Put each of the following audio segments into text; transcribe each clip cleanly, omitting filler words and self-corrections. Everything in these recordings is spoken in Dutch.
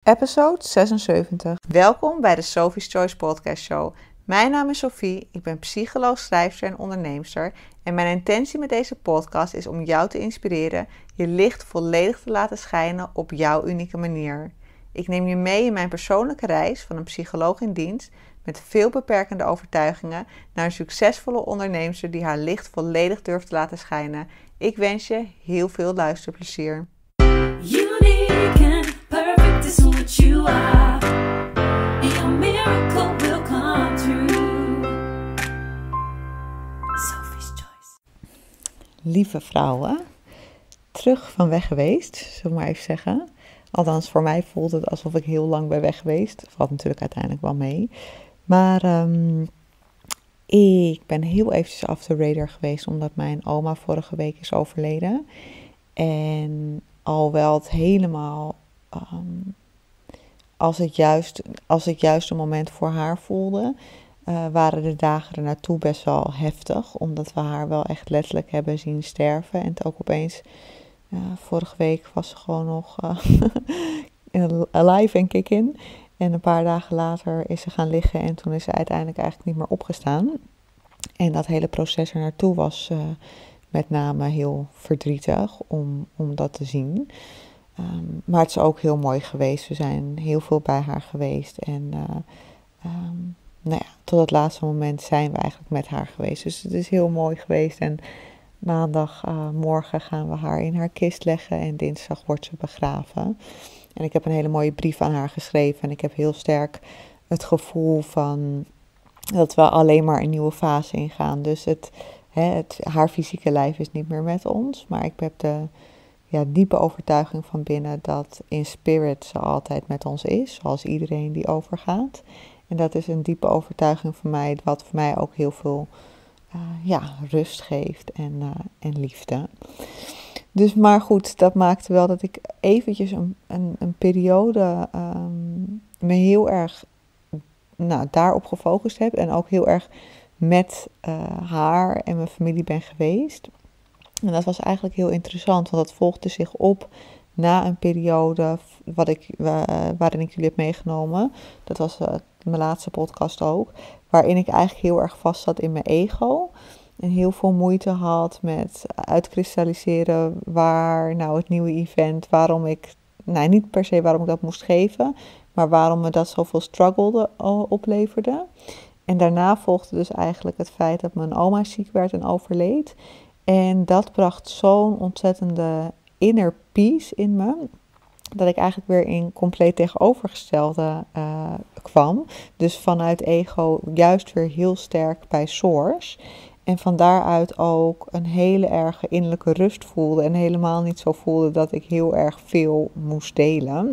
Episode 76. Welkom bij de Sophie's Choice Podcast Show. Mijn naam is Sophie, ik ben psycholoog, schrijfster en onderneemster. En mijn intentie met deze podcast is om jou te inspireren je licht volledig te laten schijnen op jouw unieke manier. Ik neem je mee in mijn persoonlijke reis van een psycholoog in dienst met veel beperkende overtuigingen naar een succesvolle onderneemster die haar licht volledig durft te laten schijnen. Ik wens je heel veel luisterplezier. Unique and perfect is what you are. And your miracle will come true. Sophie's Choice. Lieve vrouwen, terug van weg geweest, zullen we maar even zeggen. Althans, voor mij voelt het alsof ik heel lang ben weg geweest. Valt natuurlijk uiteindelijk wel mee. Maar ik ben heel eventjes off the radar geweest, omdat mijn oma vorige week is overleden. En alhoewel het helemaal als het juiste moment voor haar voelde, waren de dagen er naartoe best wel heftig. Omdat we haar wel echt letterlijk hebben zien sterven. En het ook opeens, vorige week was ze gewoon nog alive en kick-in. En een paar dagen later is ze gaan liggen en toen is ze uiteindelijk eigenlijk niet meer opgestaan. En dat hele proces er naartoe was met name heel verdrietig om dat te zien. Maar het is ook heel mooi geweest. We zijn heel veel bij haar geweest. En tot het laatste moment zijn we eigenlijk met haar geweest. Dus het is heel mooi geweest. En maandagmorgen gaan we haar in haar kist leggen. En dinsdag wordt ze begraven. En ik heb een hele mooie brief aan haar geschreven. En ik heb heel sterk het gevoel van dat we alleen maar een nieuwe fase ingaan. Dus haar fysieke lijf is niet meer met ons. Maar ik heb de diepe overtuiging van binnen dat in spirit ze altijd met ons is. Zoals iedereen die overgaat. En dat is een diepe overtuiging van mij. Wat voor mij ook heel veel rust geeft en liefde. Dus maar goed, dat maakte wel dat ik eventjes een periode me heel erg daarop gefocust heb. En ook heel erg met haar en mijn familie ben geweest. En dat was eigenlijk heel interessant, want dat volgde zich op na een periode waarin ik jullie heb meegenomen. Dat was mijn laatste podcast ook. Waarin ik eigenlijk heel erg vast zat in mijn ego. En heel veel moeite had met uitkristalliseren waar het nieuwe event, waarom ik, niet per se waarom ik dat moest geven, maar waarom me dat zoveel struggle opleverde. En daarna volgde dus eigenlijk het feit dat mijn oma ziek werd en overleed. En dat bracht zo'n ontzettende inner peace in me, dat ik eigenlijk weer in compleet tegenovergestelde kwam. Dus vanuit ego juist weer heel sterk bij source. En van daaruit ook een hele erge innerlijke rust voelde. En helemaal niet zo voelde dat ik heel erg veel moest delen.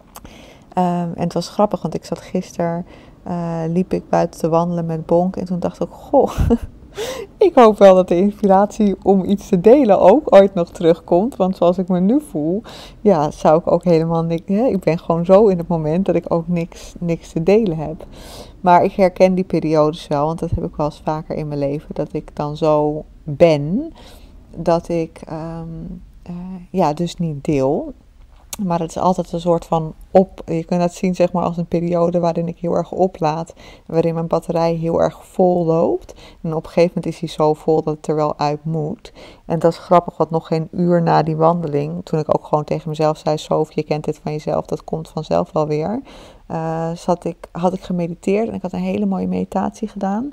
En het was grappig, want ik zat gisteren, liep ik buiten te wandelen met Bonk. En toen dacht ik, goh, ik hoop wel dat de inspiratie om iets te delen ook ooit nog terugkomt. Want zoals ik me nu voel, zou ik ook helemaal niks. Ik ben gewoon zo in het moment dat ik ook niks te delen heb. Maar ik herken die periodes wel, want dat heb ik wel eens vaker in mijn leven. Dat ik dan zo ben, dat ik dus niet deel. Maar het is altijd een soort van je kunt dat zien zeg maar als een periode waarin ik heel erg oplaad. Waarin mijn batterij heel erg vol loopt. En op een gegeven moment is die zo vol dat het er wel uit moet. En dat is grappig, want nog geen uur na die wandeling, toen ik ook gewoon tegen mezelf zei, Sophie, je kent dit van jezelf, dat komt vanzelf wel weer. Had ik gemediteerd en ik had een hele mooie meditatie gedaan.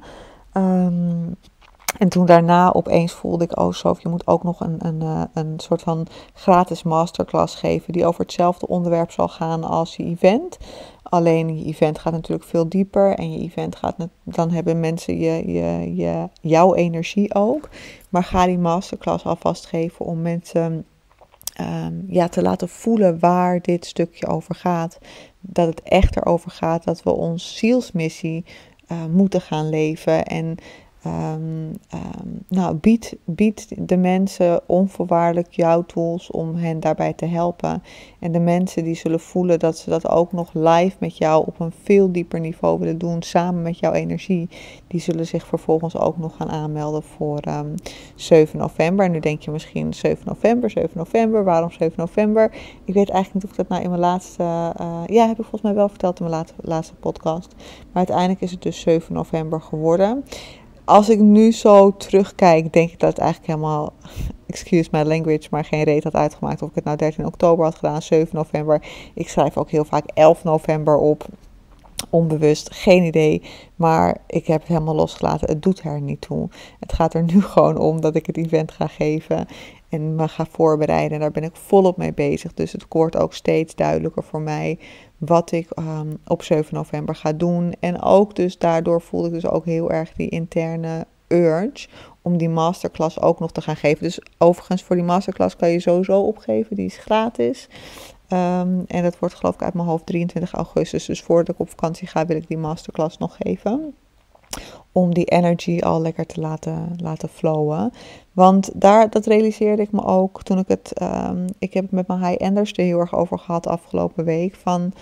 En toen daarna opeens voelde ik, Sophie, je moet ook nog een soort van gratis masterclass geven die over hetzelfde onderwerp zal gaan als je event. Alleen je event gaat natuurlijk veel dieper en je event dan hebben mensen jouw energie ook. Maar ga die masterclass alvast geven om mensen te laten voelen waar dit stukje over gaat. Dat het echt erover gaat dat we onze zielsmissie moeten gaan leven en bied de mensen onvoorwaardelijk jouw tools om hen daarbij te helpen. En de mensen die zullen voelen dat ze dat ook nog live met jou op een veel dieper niveau willen doen, samen met jouw energie, die zullen zich vervolgens ook nog gaan aanmelden voor 7 november. En nu denk je misschien 7 november, waarom 7 november? Ik weet eigenlijk niet of ik dat nou in mijn laatste, heb ik volgens mij wel verteld in mijn laatste podcast. Maar uiteindelijk is het dus 7 november geworden. Als ik nu zo terugkijk, denk ik dat het eigenlijk helemaal, excuse my language, maar geen reet had uitgemaakt of ik het nou 13 oktober had gedaan, 7 november. Ik schrijf ook heel vaak 11 november op, onbewust, geen idee. Maar ik heb het helemaal losgelaten, het doet er niet toe. Het gaat er nu gewoon om dat ik het event ga geven en me ga voorbereiden. En daar ben ik volop mee bezig, dus het wordt ook steeds duidelijker voor mij wat ik op 7 november ga doen. En ook dus daardoor voelde ik dus ook heel erg die interne urge om die masterclass ook nog te gaan geven. Dus overigens voor die masterclass kan je sowieso opgeven, die is gratis. En dat wordt geloof ik uit mijn hoofd 23 augustus. Dus voordat ik op vakantie ga wil ik die masterclass nog geven. Om die energy al lekker te laten flowen. Want dat realiseerde ik me ook toen ik ik heb het met mijn high-enders er heel erg over gehad afgelopen week. Van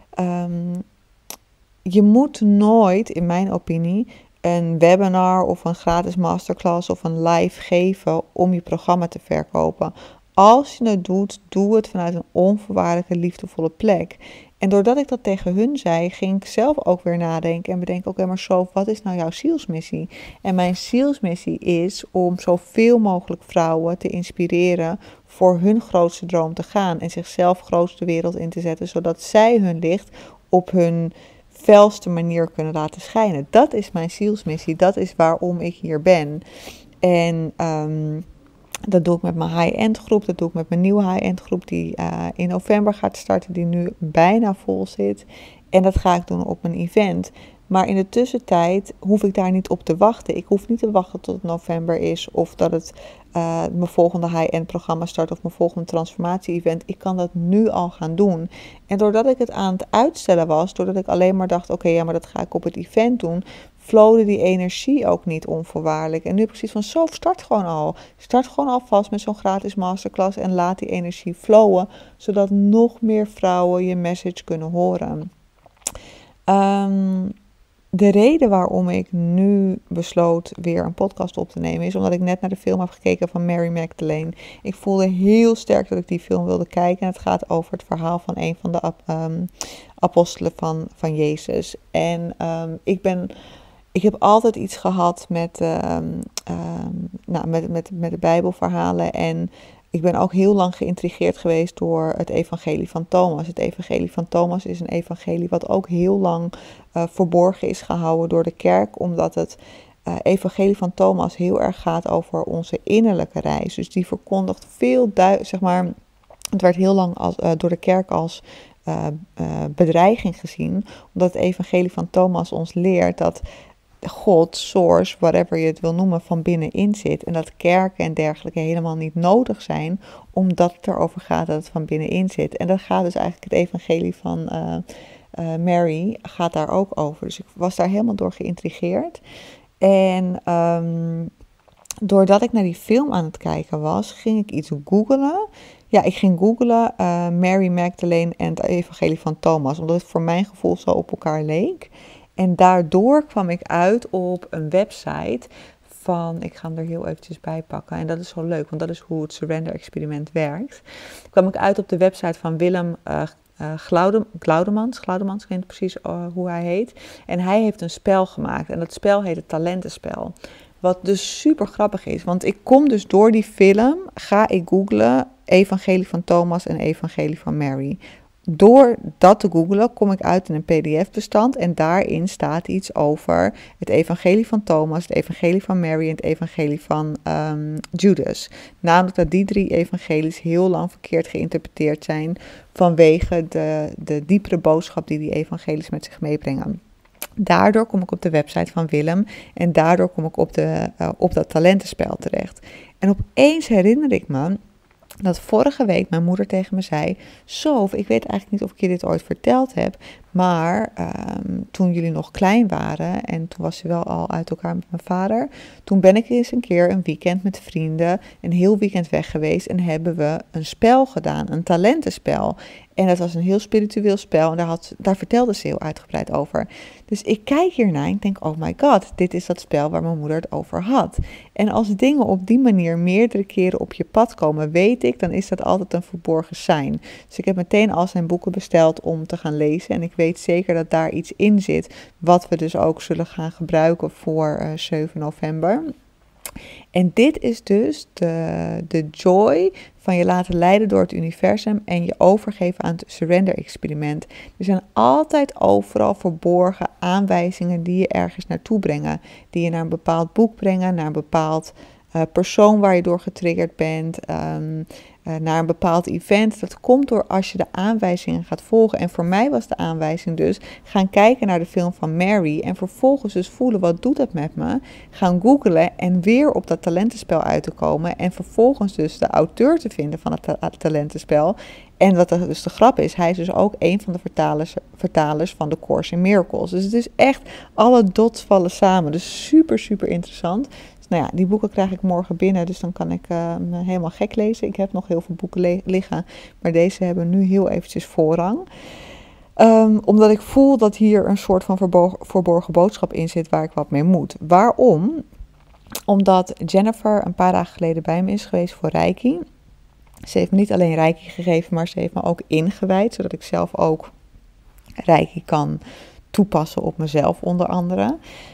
je moet nooit, in mijn opinie, een webinar of een gratis masterclass of een live geven om je programma te verkopen. Als je het doet, doe het vanuit een onvoorwaardelijke, liefdevolle plek. En doordat ik dat tegen hun zei, ging ik zelf ook weer nadenken en bedenken, oké, maar Sof, wat is nou jouw zielsmissie? En mijn zielsmissie is om zoveel mogelijk vrouwen te inspireren voor hun grootste droom te gaan en zichzelf grootst de wereld in te zetten, zodat zij hun licht op hun felste manier kunnen laten schijnen. Dat is mijn zielsmissie, dat is waarom ik hier ben. En dat doe ik met mijn high-end groep, dat doe ik met mijn nieuwe high-end groep die in november gaat starten, die nu bijna vol zit. En dat ga ik doen op mijn event. Maar in de tussentijd hoef ik daar niet op te wachten. Ik hoef niet te wachten tot het november is of dat het mijn volgende high-end programma start of mijn volgende transformatie-event. Ik kan dat nu al gaan doen. En doordat ik het aan het uitstellen was, doordat ik alleen maar dacht, oké, maar dat ga ik op het event doen, flowde die energie ook niet onvoorwaardelijk. En nu heb ik zoiets van, start gewoon al. Start gewoon alvast met zo'n gratis masterclass en laat die energie flowen, zodat nog meer vrouwen je message kunnen horen. De reden waarom ik nu besloot weer een podcast op te nemen is omdat ik net naar de film heb gekeken van Mary Magdalene. Ik voelde heel sterk dat ik die film wilde kijken. En het gaat over het verhaal van een van de apostelen van Jezus. En ik heb altijd iets gehad met de Bijbelverhalen. En ik ben ook heel lang geïntrigeerd geweest door het evangelie van Thomas. Het evangelie van Thomas is een evangelie wat ook heel lang verborgen is gehouden door de kerk. Omdat het evangelie van Thomas heel erg gaat over onze innerlijke reis. Dus die verkondigt veel het werd heel lang door de kerk als bedreiging gezien. Omdat het evangelie van Thomas ons leert dat God, source, whatever je het wil noemen, van binnenin zit. En dat kerken en dergelijke helemaal niet nodig zijn, omdat het erover gaat dat het van binnenin zit. En dat gaat dus eigenlijk het evangelie van Mary gaat daar ook over. Dus ik was daar helemaal door geïntrigeerd. En doordat ik naar die film aan het kijken was, ging ik iets googlen. Ja, ik ging googlen Mary Magdalene en het evangelie van Thomas, omdat het voor mijn gevoel zo op elkaar leek. En daardoor kwam ik uit op een website van, ik ga hem er heel eventjes bij pakken. En dat is zo leuk, want dat is hoe het Surrender Experiment werkt. Kwam ik uit op de website van Willem Glaudemans. Glaudemans, ik weet niet precies hoe hij heet. En hij heeft een spel gemaakt. En dat spel heet het talentenspel. Wat dus super grappig is. Want ik kom dus door die film, ga ik googlen evangelie van Thomas en evangelie van Mary. Door dat te googlen kom ik uit in een pdf-bestand en daarin staat iets over het evangelie van Thomas, het evangelie van Mary en het evangelie van Judas. Namelijk dat die 3 evangelies heel lang verkeerd geïnterpreteerd zijn vanwege de diepere boodschap die evangelies met zich meebrengen. Daardoor kom ik op de website van Willem en daardoor kom ik op dat talentenspel terecht. En opeens herinner ik me dat vorige week mijn moeder tegen me zei, Sof, ik weet eigenlijk niet of ik je dit ooit verteld heb, Maar toen jullie nog klein waren en toen was ze wel al uit elkaar met mijn vader, toen ben ik eens een keer een weekend met vrienden, een heel weekend weg geweest en hebben we een spel gedaan, een talentenspel. En dat was een heel spiritueel spel en daar vertelde ze heel uitgebreid over. Dus ik kijk hiernaar en ik denk, oh my god, dit is dat spel waar mijn moeder het over had. En als dingen op die manier meerdere keren op je pad komen, weet ik, dan is dat altijd een verborgen sein. Dus ik heb meteen al zijn boeken besteld om te gaan lezen. En ik weet zeker dat daar iets in zit, wat we dus ook zullen gaan gebruiken voor 7 november. En dit is dus de joy van je laten leiden door het universum en je overgeven aan het surrender-experiment. Er zijn altijd overal verborgen aanwijzingen die je ergens naartoe brengen. Die je naar een bepaald boek brengen, naar een bepaald persoon waar je door getriggerd bent, naar een bepaald event. Dat komt door als je de aanwijzingen gaat volgen. En voor mij was de aanwijzing dus gaan kijken naar de film van Mary en vervolgens dus voelen, wat doet dat met me? Gaan googlen en weer op dat talentenspel uit te komen en vervolgens dus de auteur te vinden van het talentenspel. En wat dus de grap is, hij is dus ook een van de vertalers van de Course in Miracles. Dus het is echt, alle dots vallen samen. Dus super, super interessant. Dus nou ja, die boeken krijg ik morgen binnen, dus dan kan ik me helemaal gek lezen. Ik heb nog heel veel boeken liggen, maar deze hebben nu heel eventjes voorrang. Omdat ik voel dat hier een soort van verborgen boodschap in zit waar ik wat mee moet. Waarom? Omdat Jennifer een paar dagen geleden bij me is geweest voor Reiki. Ze heeft me niet alleen Reiki gegeven, maar ze heeft me ook ingewijd, zodat ik zelf ook Reiki kan toepassen op mezelf onder andere.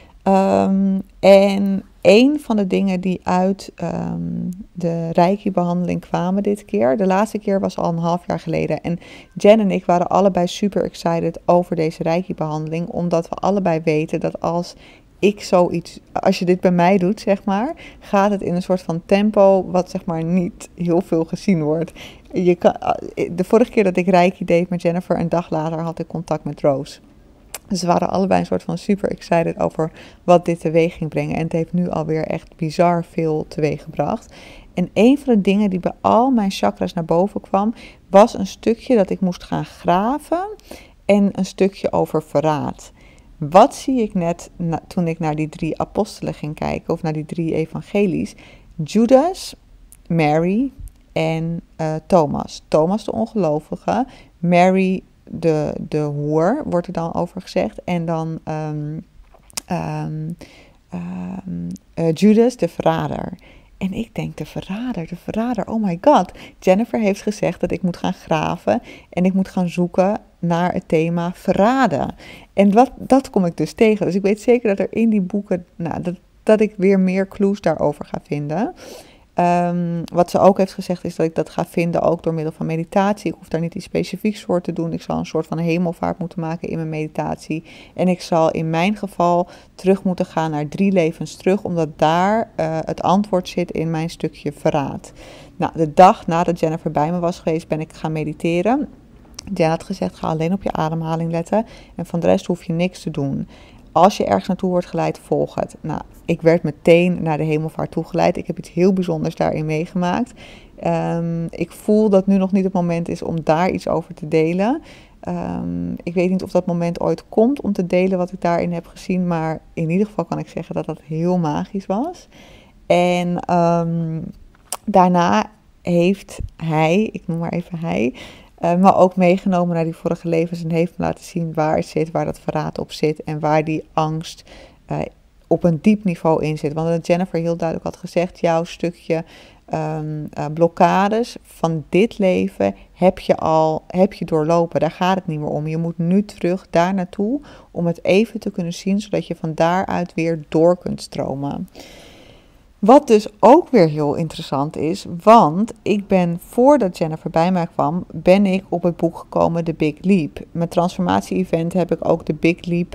En een van de dingen die uit de Reiki-behandeling kwamen dit keer, de laatste keer was al een half jaar geleden. En Jen en ik waren allebei super excited over deze Reiki-behandeling, omdat we allebei weten dat als je dit bij mij doet, zeg maar, gaat het in een soort van tempo wat zeg maar niet heel veel gezien wordt. De vorige keer dat ik Reiki deed met Jennifer, een dag later had ik contact met Roos. Dus we waren allebei een soort van super excited over wat dit teweeg ging brengen. En het heeft nu alweer echt bizar veel teweeg gebracht. En een van de dingen die bij al mijn chakras naar boven kwam, was een stukje dat ik moest gaan graven en een stukje over verraad. Wat zie ik net toen ik naar die 3 apostelen ging kijken, of naar die 3 evangelies? Judas, Mary en Thomas. Thomas de ongelovige, Mary de hoer, wordt er dan over gezegd. En dan Judas de verrader. En ik denk, de verrader, oh my god. Jennifer heeft gezegd dat ik moet gaan graven en ik moet gaan zoeken naar het thema verraden. En dat kom ik dus tegen. Dus ik weet zeker dat er in die boeken, dat ik weer meer clues daarover ga vinden. Wat ze ook heeft gezegd is dat ik dat ga vinden ook door middel van meditatie. Ik hoef daar niet iets specifieks voor te doen. Ik zal een soort van hemelvaart moeten maken in mijn meditatie. En ik zal in mijn geval terug moeten gaan naar 3 levens terug, omdat daar het antwoord zit in mijn stukje verraad. Nou, de dag nadat Jennifer bij me was geweest, ben ik gaan mediteren. Jen had gezegd, ga alleen op je ademhaling letten en van de rest hoef je niks te doen. Als je ergens naartoe wordt geleid, volg het. Nou, ik werd meteen naar de hemelvaart toegeleid. Ik heb iets heel bijzonders daarin meegemaakt. Ik voel dat nu nog niet het moment is om daar iets over te delen. Ik weet niet of dat moment ooit komt om te delen wat ik daarin heb gezien. Maar in ieder geval kan ik zeggen dat dat heel magisch was. En daarna heeft hij, ik noem maar even hij, me ook meegenomen naar die vorige levens en heeft me laten zien waar het zit, waar dat verraad op zit en waar die angst op een diep niveau in zit. Want Jennifer heel duidelijk had gezegd, jouw stukje blokkades van dit leven heb je doorlopen. Daar gaat het niet meer om. Je moet nu terug daar naartoe om het even te kunnen zien, zodat je van daaruit weer door kunt stromen. Wat dus ook weer heel interessant is, want voordat Jennifer bij mij kwam, ben ik op het boek gekomen The Big Leap. Mijn transformatie-event heb ik ook The Big Leap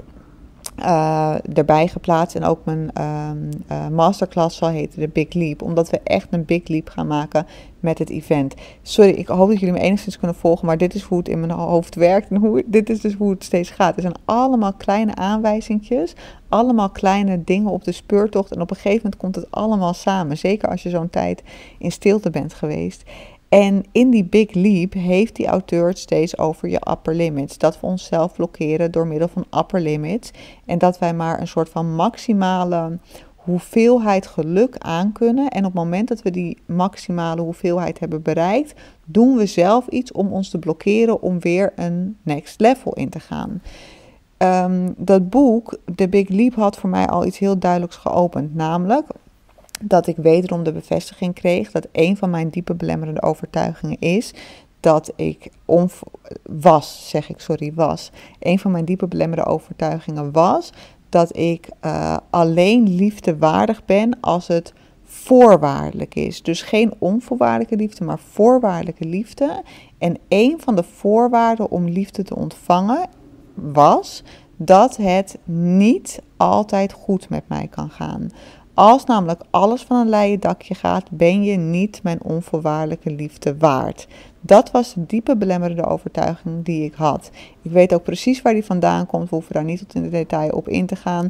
erbij geplaatst en ook mijn masterclass zal heten The Big Leap, omdat we echt een Big Leap gaan maken met het event. Sorry, ik hoop dat jullie me enigszins kunnen volgen, maar dit is hoe het in mijn hoofd werkt en dit is dus hoe het steeds gaat. Er zijn allemaal kleine aanwijzingjes, allemaal kleine dingen op de speurtocht en op een gegeven moment komt het allemaal samen. Zeker als je zo'n tijd in stilte bent geweest. En in die Big Leap heeft die auteur het steeds over je upper limits. Dat we onszelf blokkeren door middel van upper limits. En dat wij maar een soort van maximale hoeveelheid geluk aankunnen. En op het moment dat we die maximale hoeveelheid hebben bereikt, doen we zelf iets om ons te blokkeren om weer een next level in te gaan. Dat boek, The Big Leap, had voor mij al iets heel duidelijks geopend. Namelijk dat ik wederom de bevestiging kreeg dat een van mijn diepe belemmerende overtuigingen is dat ik Een van mijn diepe belemmerende overtuigingen was dat ik alleen liefde waardig ben als het voorwaardelijk is. Dus geen onvoorwaardelijke liefde, maar voorwaardelijke liefde. En een van de voorwaarden om liefde te ontvangen was dat het niet altijd goed met mij kan gaan. Als namelijk alles van een leien dakje gaat, ben je niet mijn onvoorwaardelijke liefde waard. Dat was de diepe belemmerende overtuiging die ik had. Ik weet ook precies waar die vandaan komt. We hoeven daar niet tot in de detail op in te gaan.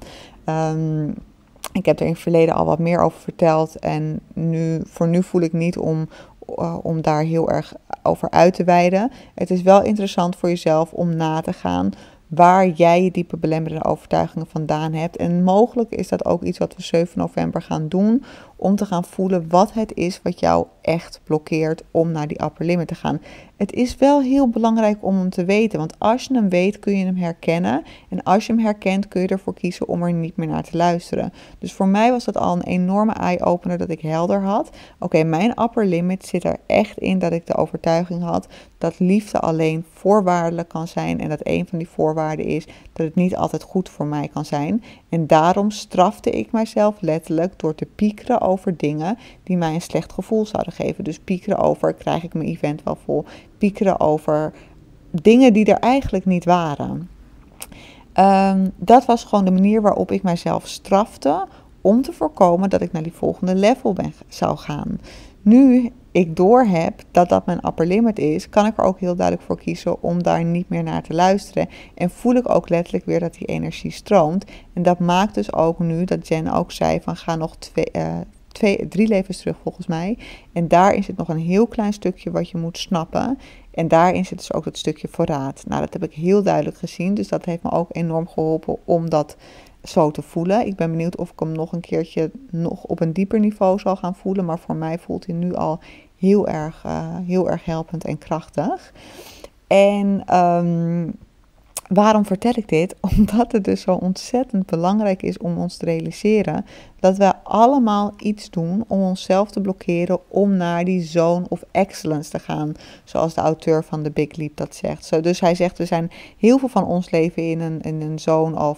Ik heb er in het verleden al wat meer over verteld. En voor nu voel ik niet om daar heel erg over uit te weiden. Het is wel interessant voor jezelf om na te gaan waar jij je diepe belemmerende overtuigingen vandaan hebt. En mogelijk is dat ook iets wat we 7 november gaan doen, om te gaan voelen wat het is wat jou echt blokkeert om naar die upper limit te gaan. Het is wel heel belangrijk om hem te weten, want als je hem weet kun je hem herkennen. En als je hem herkent kun je ervoor kiezen om er niet meer naar te luisteren. Dus voor mij was dat al een enorme eye-opener dat ik helder had. Oké, mijn upper limit zit er echt in dat ik de overtuiging had dat liefde alleen voorwaardelijk kan zijn. En dat een van die voorwaarden is dat het niet altijd goed voor mij kan zijn. En daarom strafte ik mijzelf letterlijk door te piekeren over dingen die mij een slecht gevoel zouden geven. Dus piekeren over, krijg ik mijn event wel vol? Piekeren over dingen die er eigenlijk niet waren. Dat was gewoon de manier waarop ik mijzelf strafte om te voorkomen dat ik naar die volgende level zou gaan. Nu ik doorheb dat dat mijn upper limit is, kan ik er ook heel duidelijk voor kiezen om daar niet meer naar te luisteren. En voel ik ook letterlijk weer dat die energie stroomt. En dat maakt dus ook nu dat Jen ook zei van ga nog 3 levens terug volgens mij. En daarin zit nog een heel klein stukje wat je moet snappen. En daarin zit dus ook dat stukje voorraad. Nou, dat heb ik heel duidelijk gezien. Dus dat heeft me ook enorm geholpen om dat zo te voelen. Ik ben benieuwd of ik hem nog een keertje nog op een dieper niveau zal gaan voelen. Maar voor mij voelt hij nu al heel erg helpend en krachtig. En waarom vertel ik dit? Omdat het dus zo ontzettend belangrijk is om ons te realiseren dat we allemaal iets doen om onszelf te blokkeren om naar die zone of excellence te gaan. Zoals de auteur van The Big Leap dat zegt. Dus hij zegt, we zijn heel veel van ons leven in een zone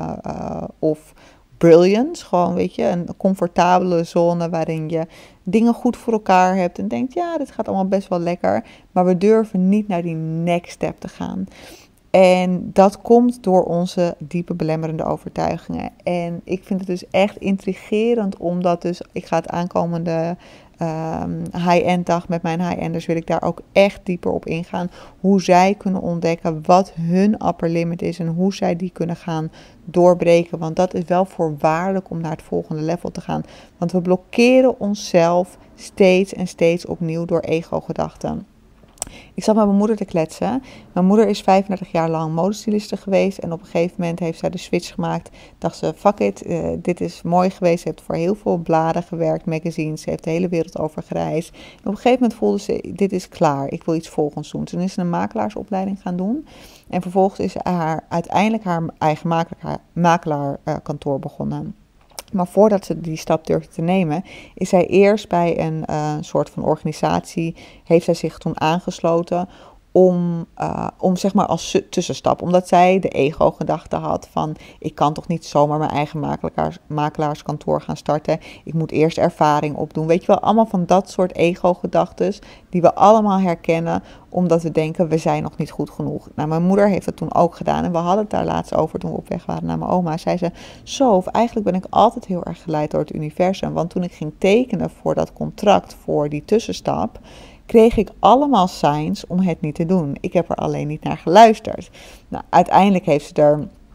of brilliance. Gewoon, weet je, een comfortabele zone waarin je dingen goed voor elkaar hebt en denkt, ja, dit gaat allemaal best wel lekker. Maar we durven niet naar die next step te gaan. En dat komt door onze diepe belemmerende overtuigingen. En ik vind het dus echt intrigerend, omdat dus ik ga het aankomende high-end dag met mijn high-enders wil ik daar ook echt dieper op ingaan. Hoe zij kunnen ontdekken wat hun upper limit is en hoe zij die kunnen gaan doorbreken. Want dat is wel voorwaardelijk om naar het volgende level te gaan. Want we blokkeren onszelf steeds en steeds opnieuw door ego-gedachten. Ik zat met mijn moeder te kletsen. Mijn moeder is 35 jaar lang modestyliste geweest. En op een gegeven moment heeft zij de switch gemaakt. Dacht ze, fuck it, dit is mooi geweest. Ze heeft voor heel veel bladen gewerkt, magazines. Ze heeft de hele wereld over gereisd. En op een gegeven moment voelde ze, dit is klaar. Ik wil iets volgens doen. Toen is ze een makelaarsopleiding gaan doen. En vervolgens is ze uiteindelijk haar eigen makelaarkantoor begonnen. Maar voordat ze die stap durfde te nemen, is zij eerst bij een soort van organisatie, heeft zij zich toen aangesloten om zeg maar als tussenstap. Omdat zij de ego-gedachte had van, ik kan toch niet zomaar mijn eigen makelaarskantoor gaan starten. Ik moet eerst ervaring opdoen. Weet je wel, allemaal van dat soort ego-gedachtes die we allemaal herkennen, omdat we denken, we zijn nog niet goed genoeg. Nou, mijn moeder heeft het toen ook gedaan en we hadden het daar laatst over toen we op weg waren naar mijn oma. Zei ze, eigenlijk ben ik altijd heel erg geleid door het universum. Want toen ik ging tekenen voor dat contract, voor die tussenstap, kreeg ik allemaal signs om het niet te doen. Ik heb er alleen niet naar geluisterd. Nou, uiteindelijk heeft ze er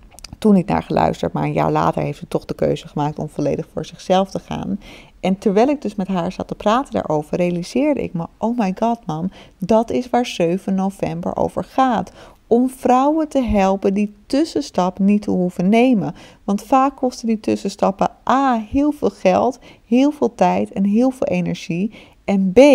toen niet naar geluisterd, maar een jaar later heeft ze toch de keuze gemaakt om volledig voor zichzelf te gaan. En terwijl ik dus met haar zat te praten daarover, realiseerde ik me, oh my god mam, dat is waar 7 november over gaat. Om vrouwen te helpen die tussenstap niet te hoeven nemen. Want vaak kosten die tussenstappen A, heel veel geld, heel veel tijd en heel veel energie. En B,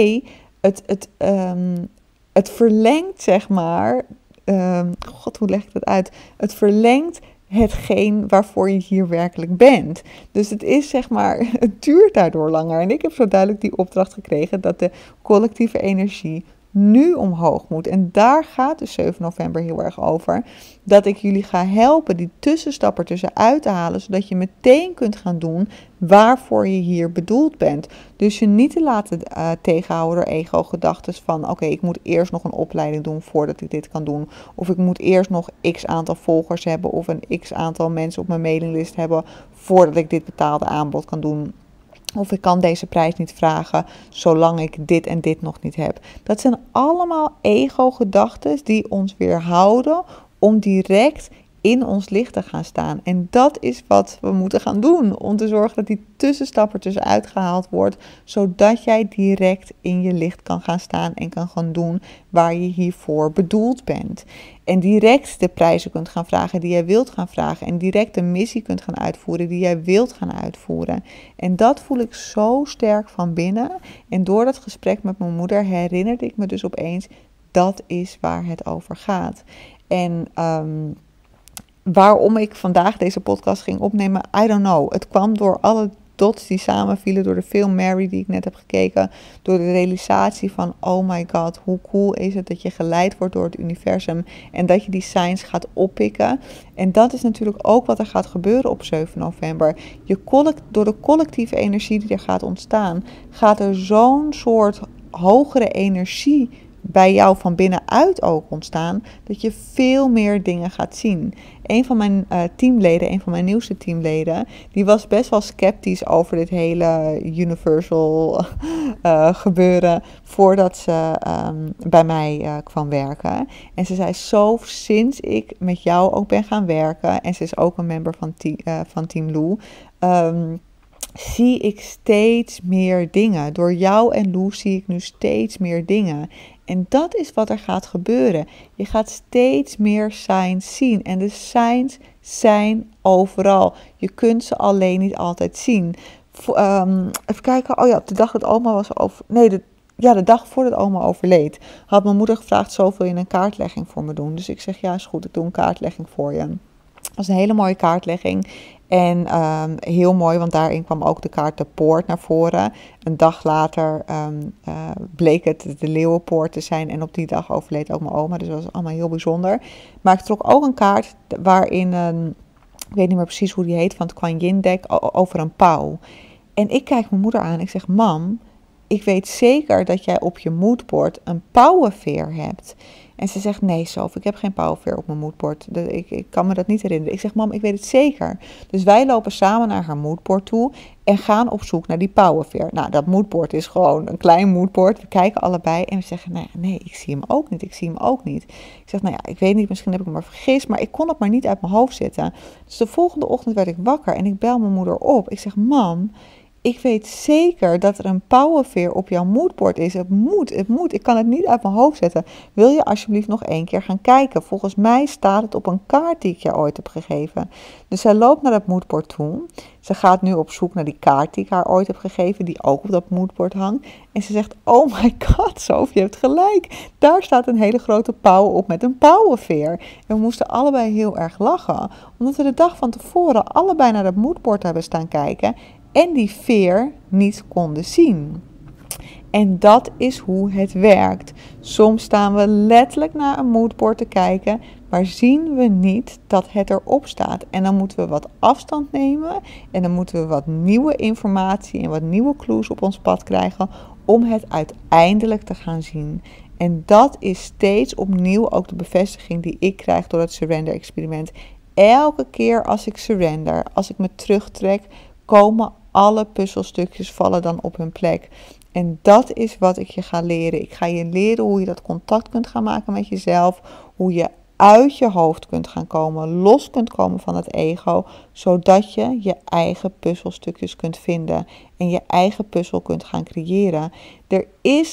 het verlengt zeg maar, god hoe leg ik dat uit? Het verlengt hetgeen waarvoor je hier werkelijk bent. Dus het is zeg maar, het duurt daardoor langer. En ik heb zo duidelijk die opdracht gekregen dat de collectieve energie nu omhoog moet. En daar gaat dus 7 november heel erg over. Dat ik jullie ga helpen die tussenstap tussenuit te halen. Zodat je meteen kunt gaan doen waarvoor je hier bedoeld bent. Dus je niet te laten tegenhouden door ego-gedachten van oké, ik moet eerst nog een opleiding doen voordat ik dit kan doen. Of ik moet eerst nog x aantal volgers hebben of een x aantal mensen op mijn mailinglist hebben voordat ik dit betaalde aanbod kan doen. Of ik kan deze prijs niet vragen zolang ik dit en dit nog niet heb. Dat zijn allemaal ego-gedachten die ons weerhouden om direct in ons licht te gaan staan. En dat is wat we moeten gaan doen. Om te zorgen dat die tussenstap tussenuit gehaald wordt. Zodat jij direct in je licht kan gaan staan en kan gaan doen waar je hiervoor bedoeld bent. En direct de prijzen kunt gaan vragen die jij wilt gaan vragen. En direct de missie kunt gaan uitvoeren die jij wilt gaan uitvoeren. En dat voel ik zo sterk van binnen. En door dat gesprek met mijn moeder herinnerde ik me dus opeens, dat is waar het over gaat. En waarom ik vandaag deze podcast ging opnemen, I don't know. Het kwam door alle dots die samenvielen, door de film Mary die ik net heb gekeken, door de realisatie van oh my god, hoe cool is het dat je geleid wordt door het universum en dat je die signs gaat oppikken. En dat is natuurlijk ook wat er gaat gebeuren op 7 november. Door de collectieve energie die er gaat ontstaan, gaat er zo'n soort hogere energie bij jou van binnenuit ook ontstaan, dat je veel meer dingen gaat zien. Een van mijn teamleden, een van mijn nieuwste teamleden, die was best wel sceptisch over dit hele universal gebeuren voordat ze bij mij kwam werken. En ze zei, Sof, sinds ik met jou ook ben gaan werken, en ze is ook een member van Team Lou, zie ik steeds meer dingen. Door jou en Lou zie ik nu steeds meer dingen. En dat is wat er gaat gebeuren. Je gaat steeds meer signs zien. En de signs zijn overal. Je kunt ze alleen niet altijd zien. Even kijken. Oh ja, de dag dat oma was over... Nee, de dag voordat oma overleed, had mijn moeder gevraagd, Sof, wil je een kaartlegging voor me doen? Dus ik zeg, ja, is goed, ik doe een kaartlegging voor je. Dat was een hele mooie kaartlegging. En heel mooi, want daarin kwam ook de kaart de poort naar voren. Een dag later bleek het de leeuwenpoort te zijn. En op die dag overleed ook mijn oma. Dus dat was allemaal heel bijzonder. Maar ik trok ook een kaart waarin, ik weet niet meer precies hoe die heet, van het Kuan Yin deck, over een pauw. En ik kijk mijn moeder aan en ik zeg, mam, ik weet zeker dat jij op je moodboard een pauwenveer hebt. En ze zegt, nee Sof, ik heb geen pauwenveer op mijn moodboard. Ik kan me dat niet herinneren. Ik zeg, mam, ik weet het zeker. Dus wij lopen samen naar haar moodboard toe en gaan op zoek naar die pauwenveer. Nou, dat moodboard is gewoon een klein moodboard. We kijken allebei en we zeggen, nee, ik zie hem ook niet. Ik zeg, nou ja, ik weet niet, misschien heb ik me maar vergist, maar ik kon het maar niet uit mijn hoofd zetten. Dus de volgende ochtend werd ik wakker en ik bel mijn moeder op. Ik zeg, mam, ik weet zeker dat er een pauwenveer op jouw moodboard is. Het moet. Ik kan het niet uit mijn hoofd zetten. Wil je alsjeblieft nog 1 keer gaan kijken? Volgens mij staat het op een kaart die ik je ooit heb gegeven. Dus zij loopt naar dat moodboard toe. Ze gaat nu op zoek naar die kaart die ik haar ooit heb gegeven, die ook op dat moodboard hangt. En ze zegt, oh my god, Sof, je hebt gelijk. Daar staat een hele grote pauw op met een pauwenveer. En we moesten allebei heel erg lachen. Omdat we de dag van tevoren allebei naar dat moodboard hebben staan kijken en die veer niet konden zien. En dat is hoe het werkt. Soms staan we letterlijk naar een moodboard te kijken, maar zien we niet dat het erop staat. En dan moeten we wat afstand nemen en dan moeten we wat nieuwe informatie en wat nieuwe clues op ons pad krijgen om het uiteindelijk te gaan zien. En dat is steeds opnieuw ook de bevestiging die ik krijg door het surrender experiment. Elke keer als ik surrender, als ik me terugtrek, komen alle puzzelstukjes vallen dan op hun plek. En dat is wat ik je ga leren. Ik ga je leren hoe je dat contact kunt gaan maken met jezelf. Hoe je uit je hoofd kunt gaan komen, los kunt komen van het ego, zodat je je eigen puzzelstukjes kunt vinden en je eigen puzzel kunt gaan creëren. Er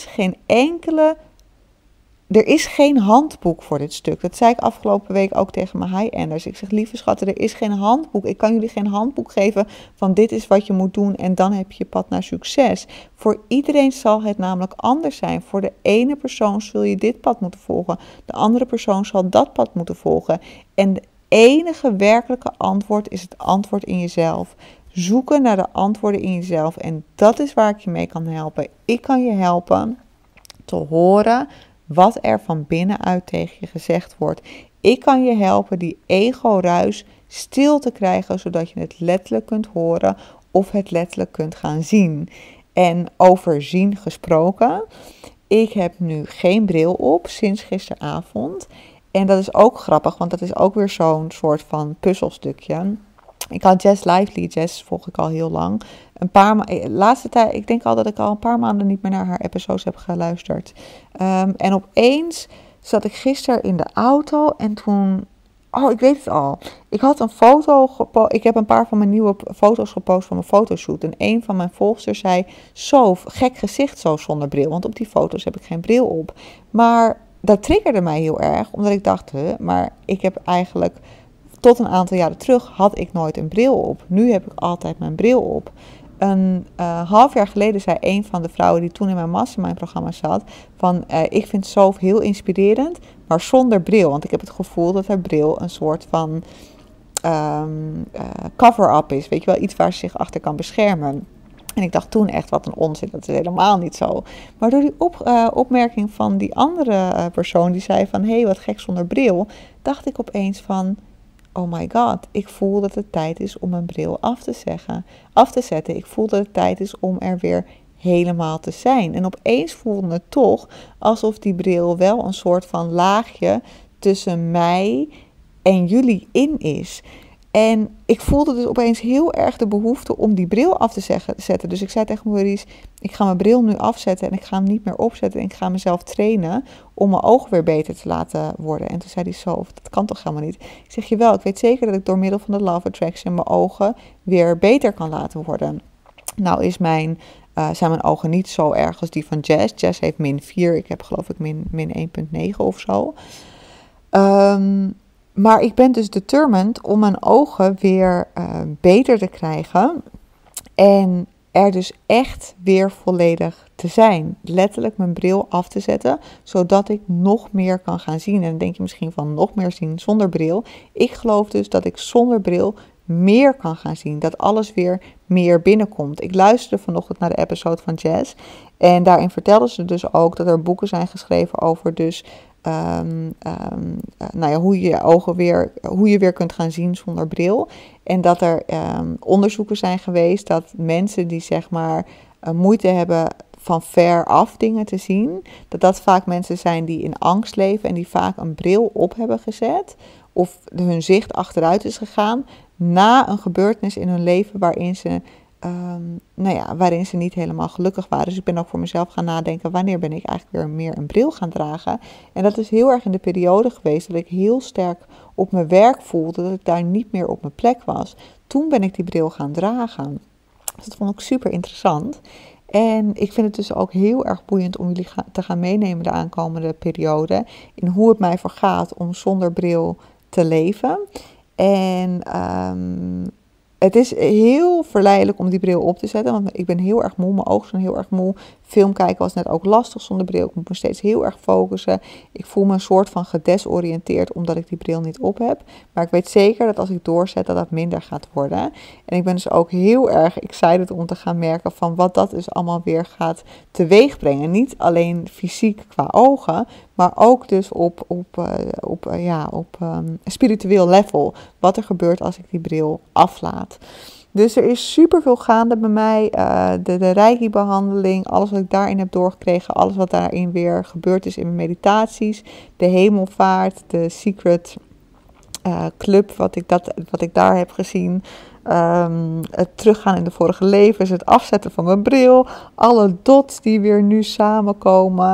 is geen handboek voor dit stuk. Dat zei ik afgelopen week ook tegen mijn high-enders. Ik zeg, lieve schatten, er is geen handboek. Ik kan jullie geen handboek geven van dit is wat je moet doen en dan heb je je pad naar succes. Voor iedereen zal het namelijk anders zijn. Voor de ene persoon zul je dit pad moeten volgen. De andere persoon zal dat pad moeten volgen. En de enige werkelijke antwoord is het antwoord in jezelf. Zoeken naar de antwoorden in jezelf. En dat is waar ik je mee kan helpen. Ik kan je helpen te horen wat er van binnenuit tegen je gezegd wordt. Ik kan je helpen die ego-ruis stil te krijgen, zodat je het letterlijk kunt horen of het letterlijk kunt gaan zien. En over zien gesproken, ik heb nu geen bril op sinds gisteravond. En dat is ook grappig, want dat is ook weer zo'n soort van puzzelstukje. Ik had Jess Lively, Jess volg ik al heel lang. Laatste tijd, ik denk al dat ik al een paar maanden niet meer naar haar episodes heb geluisterd. En opeens zat ik gisteren in de auto en toen, ik weet het al. Ik had een foto ik heb een paar van mijn nieuwe foto's gepost van mijn fotoshoot. En een van mijn volgsters zei, zo gek gezicht zo zonder bril. Want op die foto's heb ik geen bril op. Maar dat triggerde mij heel erg, omdat ik dacht, maar ik heb eigenlijk tot een aantal jaren terug had ik nooit een bril op. Nu heb ik altijd mijn bril op. Een half jaar geleden zei een van de vrouwen die toen in mijn mastermind-programma zat, van ik vind Sof heel inspirerend, maar zonder bril. Want ik heb het gevoel dat haar bril een soort van cover-up is. Weet je wel, iets waar ze zich achter kan beschermen. En ik dacht toen echt, wat een onzin, dat is helemaal niet zo. Maar door die opmerking van die andere persoon die zei van, hé, wat gek zonder bril, dacht ik opeens van, oh my god, ik voel dat het tijd is om mijn bril af te zetten. Ik voel dat het tijd is om er weer helemaal te zijn. En opeens voelde het toch alsof die bril wel een soort van laagje tussen mij en jullie in is. En ik voelde dus opeens heel erg de behoefte om die bril af te zetten. Dus ik zei tegen Maurice, ik ga mijn bril nu afzetten en ik ga hem niet meer opzetten. En ik ga mezelf trainen om mijn ogen weer beter te laten worden. En toen zei hij zo, dat kan toch helemaal niet? Ik zeg, jawel, ik weet zeker dat ik door middel van de Law of Attraction mijn ogen weer beter kan laten worden. Nou zijn mijn ogen niet zo erg als die van Jess. Jess heeft -4, ik heb geloof ik min 1,9 of zo. Maar ik ben dus determined om mijn ogen weer beter te krijgen. En er dus echt weer volledig te zijn. Letterlijk mijn bril af te zetten, zodat ik nog meer kan gaan zien. En dan denk je misschien van nog meer zien zonder bril. Ik geloof dus dat ik zonder bril meer kan gaan zien. Dat alles weer meer binnenkomt. Ik luisterde vanochtend naar de episode van Jess. En daarin vertelde ze dus ook dat er boeken zijn geschreven over dus hoe je weer kunt gaan zien zonder bril. En dat er onderzoeken zijn geweest dat mensen die zeg maar moeite hebben van ver af dingen te zien, dat vaak mensen zijn die in angst leven en die vaak een bril op hebben gezet of hun zicht achteruit is gegaan na een gebeurtenis in hun leven waarin ze niet helemaal gelukkig waren. Dus ik ben ook voor mezelf gaan nadenken, wanneer ben ik eigenlijk weer meer een bril gaan dragen? En dat is heel erg in de periode geweest dat ik heel sterk op mijn werk voelde, dat ik daar niet meer op mijn plek was. Toen ben ik die bril gaan dragen. Dus dat vond ik super interessant. En ik vind het dus ook heel erg boeiend om jullie te gaan meenemen de aankomende periode, in hoe het mij vergaat om zonder bril te leven. En het is heel verleidelijk om die bril op te zetten, want ik ben heel erg moe, mijn ogen zijn heel erg moe. Film kijken was net ook lastig zonder bril, ik moet me steeds heel erg focussen. Ik voel me een soort van gedesoriënteerd omdat ik die bril niet op heb. Maar ik weet zeker dat als ik doorzet dat dat minder gaat worden. En ik ben dus ook heel erg excited om te gaan merken van wat dat dus allemaal weer gaat teweegbrengen. Niet alleen fysiek qua ogen, maar ook dus op spiritueel level. Wat er gebeurt als ik die bril aflaat. Dus er is superveel gaande bij mij. De Reiki-behandeling, alles wat ik daarin heb doorgekregen, alles wat daarin weer gebeurd is in mijn meditaties, de hemelvaart, de Secret Club, wat ik daar heb gezien, het teruggaan in de vorige levens, het afzetten van mijn bril, alle dots die weer nu samenkomen.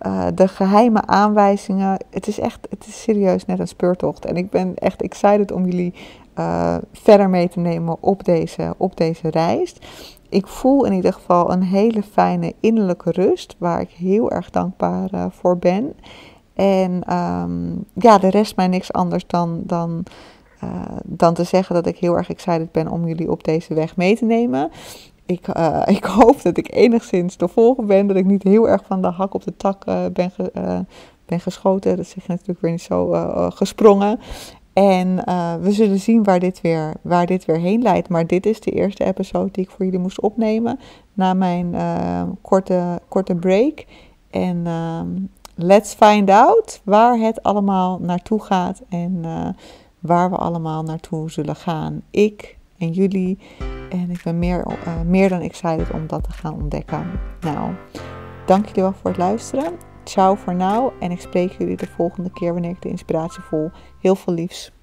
de geheime aanwijzingen. Het is serieus net een speurtocht. En ik ben echt excited om jullie verder mee te nemen op deze reis. Ik voel in ieder geval een hele fijne innerlijke rust, waar ik heel erg dankbaar voor ben. En de rest mij niks anders dan te zeggen dat ik heel erg excited ben om jullie op deze weg mee te nemen. Ik hoop dat ik enigszins te volgen ben, dat ik niet heel erg van de hak op de tak ben geschoten. Dat zeg je natuurlijk weer niet zo gesprongen. En we zullen zien waar dit weer heen leidt. Maar dit is de eerste episode die ik voor jullie moest opnemen na mijn korte break. En let's find out waar het allemaal naartoe gaat en waar we allemaal naartoe zullen gaan. Ik en jullie. En ik ben meer dan excited om dat te gaan ontdekken. Nou, dank jullie wel voor het luisteren. Ciao voor nu. En ik spreek jullie de volgende keer wanneer ik de inspiratie voel. Heel veel liefs.